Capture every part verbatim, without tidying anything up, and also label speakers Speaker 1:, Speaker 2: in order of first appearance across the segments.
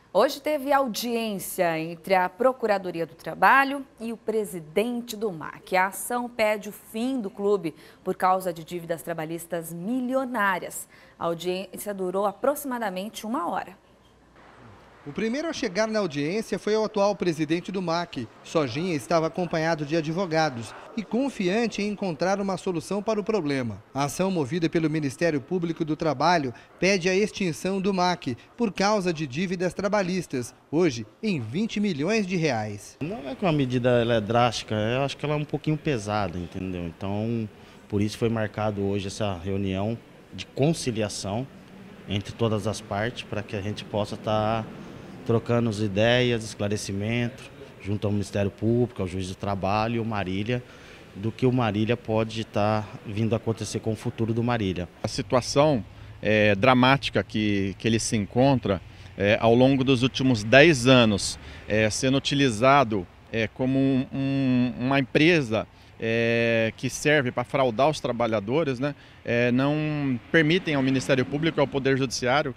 Speaker 1: Hoje teve audiência entre a Procuradoria do Trabalho e o presidente do M A C. A ação pede o fim do clube por causa de dívidas trabalhistas milionárias. A audiência durou aproximadamente uma hora.
Speaker 2: O primeiro a chegar na audiência foi o atual presidente do M A C. Sojinha estava acompanhado de advogados e confiante em encontrar uma solução para o problema. A ação movida pelo Ministério Público do Trabalho pede a extinção do M A C por causa de dívidas trabalhistas, hoje em vinte milhões de reais.
Speaker 3: Não é que uma medida ela é drástica, eu acho que ela é um pouquinho pesada, entendeu? Então, por isso foi marcado hoje essa reunião de conciliação entre todas as partes, para que a gente possa estar trocando as ideias, esclarecimento, junto ao Ministério Público, ao Juiz do Trabalho e o Marília, do que o Marília pode estar vindo a acontecer com o futuro do Marília.
Speaker 4: A situação é, dramática que, que ele se encontra é, ao longo dos últimos dez anos, é, sendo utilizado é, como um, um, uma empresa É, que serve para fraudar os trabalhadores, né, é, não permitem ao Ministério Público e ao Poder Judiciário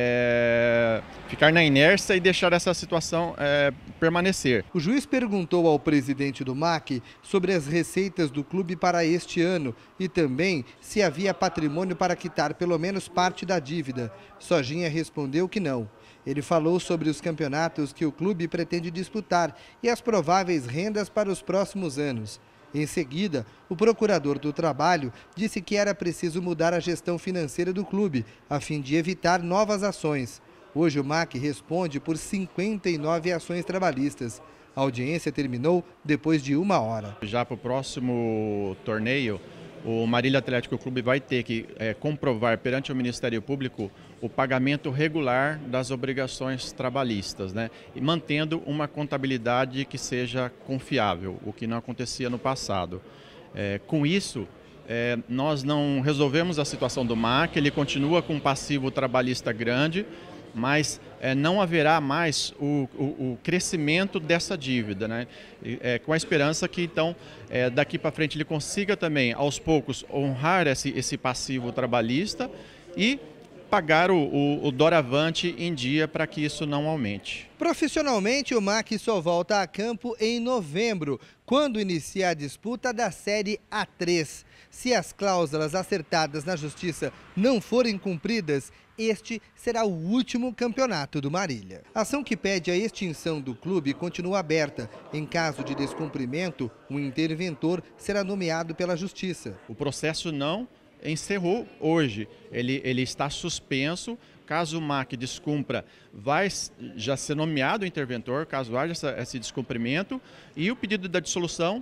Speaker 4: é, ficar na inércia e deixar essa situação é, permanecer.
Speaker 2: O juiz perguntou ao presidente do M A C sobre as receitas do clube para este ano e também se havia patrimônio para quitar pelo menos parte da dívida. Sojinha respondeu que não. Ele falou sobre os campeonatos que o clube pretende disputar e as prováveis rendas para os próximos anos. Em seguida, o procurador do Trabalho disse que era preciso mudar a gestão financeira do clube, a fim de evitar novas ações. Hoje o M A C responde por cinquenta e nove ações trabalhistas. A audiência terminou depois de uma hora.
Speaker 4: Já para o próximo torneio, o Marília Atlético Clube vai ter que é, comprovar perante o Ministério Público o pagamento regular das obrigações trabalhistas, né? E mantendo uma contabilidade que seja confiável, o que não acontecia no passado. É, com isso, é, nós não resolvemos a situação do M A C, ele continua com um passivo trabalhista grande, mas é, não haverá mais o, o, o crescimento dessa dívida, né? É, com a esperança que, então, é, daqui para frente ele consiga também, aos poucos, honrar esse, esse passivo trabalhista e pagar o, o, o doravante em dia para que isso não aumente.
Speaker 2: Profissionalmente, o M A C só volta a campo em novembro, quando inicia a disputa da Série A três. Se as cláusulas acertadas na Justiça não forem cumpridas, este será o último campeonato do Marília. A ação que pede a extinção do clube continua aberta. Em caso de descumprimento, um interventor será nomeado pela Justiça.
Speaker 4: O processo não encerrou hoje, ele, ele está suspenso. Caso o M A C descumpra, vai já ser nomeado o interventor, caso haja essa, esse descumprimento, e o pedido da dissolução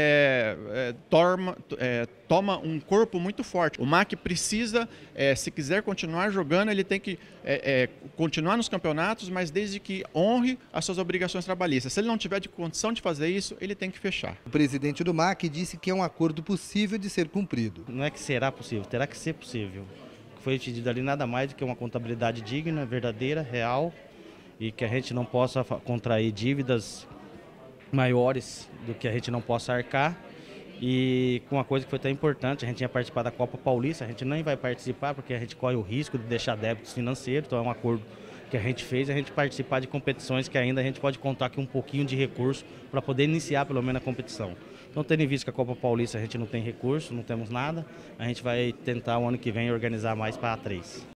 Speaker 4: é, é, toma, é, toma um corpo muito forte. O M A C precisa, é, se quiser continuar jogando, ele tem que é, é, continuar nos campeonatos, mas desde que honre as suas obrigações trabalhistas. Se ele não tiver de condição de fazer isso, ele tem que fechar.
Speaker 2: O presidente do M A C disse que é um acordo possível de ser cumprido.
Speaker 3: Não é que será possível, terá que ser possível. Foi pedido ali nada mais do que uma contabilidade digna, verdadeira, real, e que a gente não possa contrair dívidas maiores do que a gente não possa arcar. E com uma coisa que foi tão importante, a gente tinha participado da Copa Paulista, a gente nem vai participar porque a gente corre o risco de deixar débitos financeiros, então é um acordo que a gente fez, a gente participar de competições que ainda a gente pode contar com um pouquinho de recurso para poder iniciar pelo menos a competição. Então, tendo em vista que a Copa Paulista a gente não tem recurso, não temos nada, a gente vai tentar o ano que vem organizar mais para a A três.